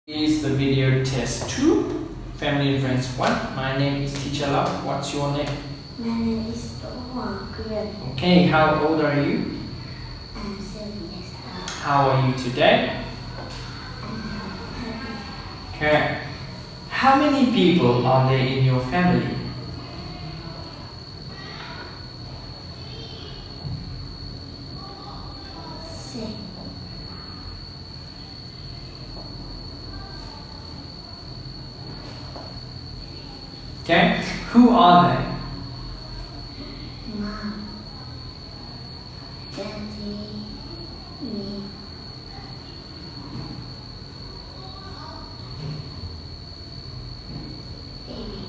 Is the video test 2, family and friends 1. My name is Teacher Love. What's your name? My name is Hoàng, Quyên. Okay, how old are you? I'm 7 years old. How are you today? I'm happy. Okay. How many people are there in your family? Six. Okay. Who are they? Mom, Daddy, me. Baby.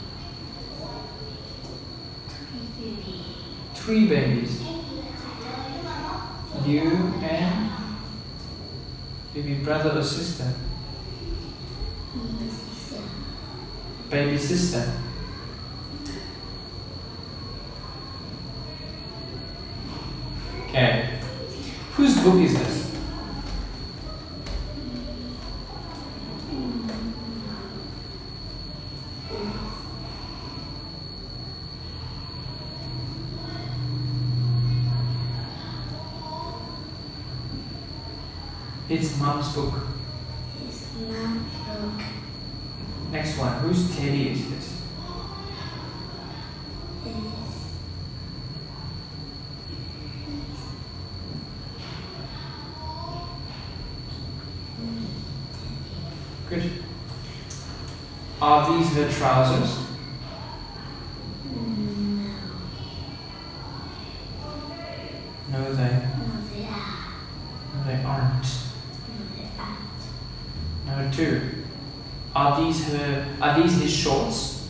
Three babies. You and maybe brother or sister? Me, sister. Baby sister. Okay. Whose book is this? It's Mom's book. It's Mom's book. Next one. Whose teddy is this? Good. Are these her trousers? No. No, they No, they are. no, they aren't. No, they aren't. Number 2. Are these his shorts?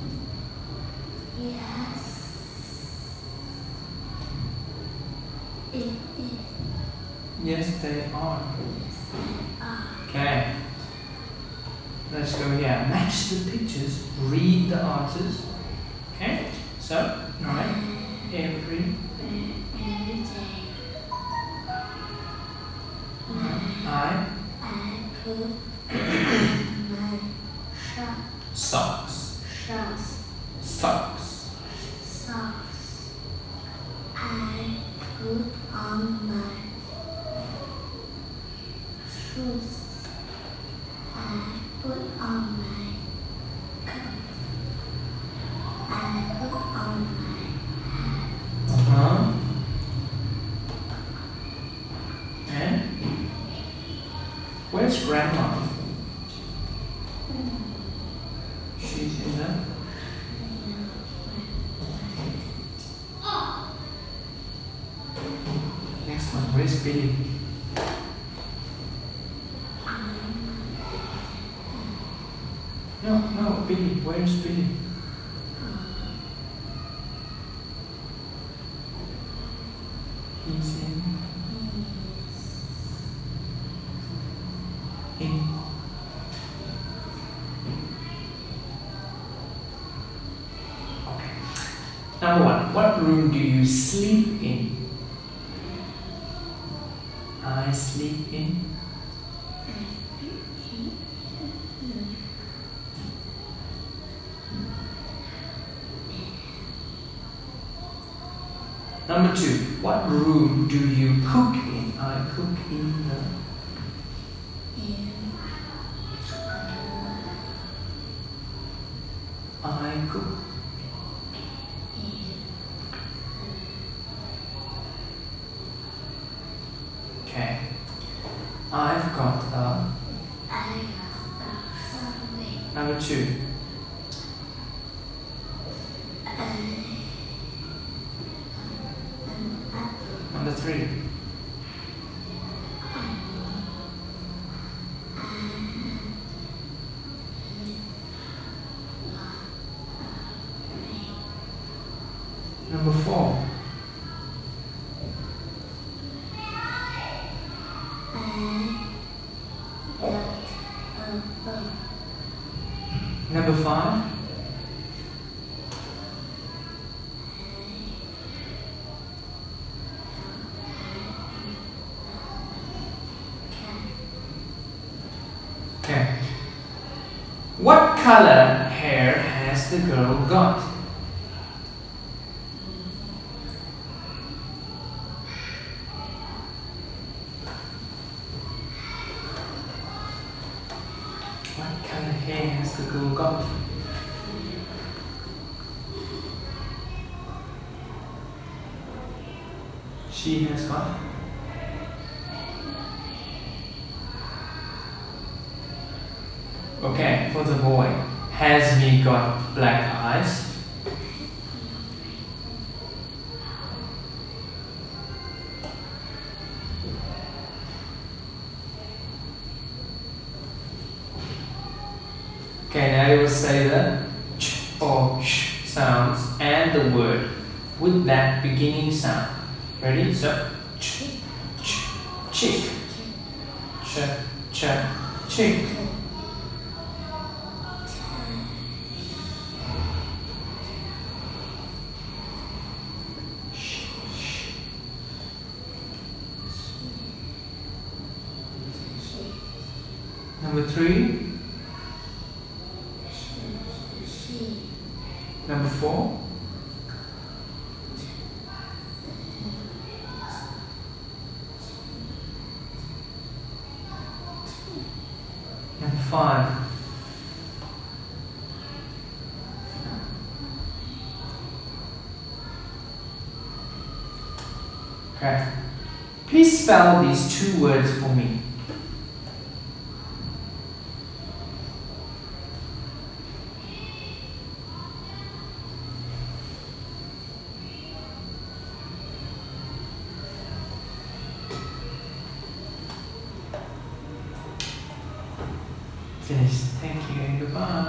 Yes. It is. Yes, they are. Yes, they are. Okay. Let's go here. Match the pictures. Read the answers. Okay. So, right. Every Day. I I put my socks. Socks. socks. I put on my shoes. I put on my coat. I put on my Uh-huh. And where's grandma? She's in the next one. Where's Billy? No, Billy. Where's Billy? He's in. Okay. Number 1. What room do you sleep in? I sleep in. Number 2. What room do you cook in? I cook in the. I cook. Okay. I've got a. Number 2. Number 3. Number 4. Number 5. Okay. What color hair has the girl got? What color hair has the girl got? She has got. Okay, for the boy, has he got black eyes? Okay, now you will say the ch or sh sounds and the word with that beginning sound. Ready? So, ch, ch, chick, ch, ch, chick. Number 3. Number 4. Number 5. Okay. Please spell these 2 words for me. Finished. Thank you and goodbye.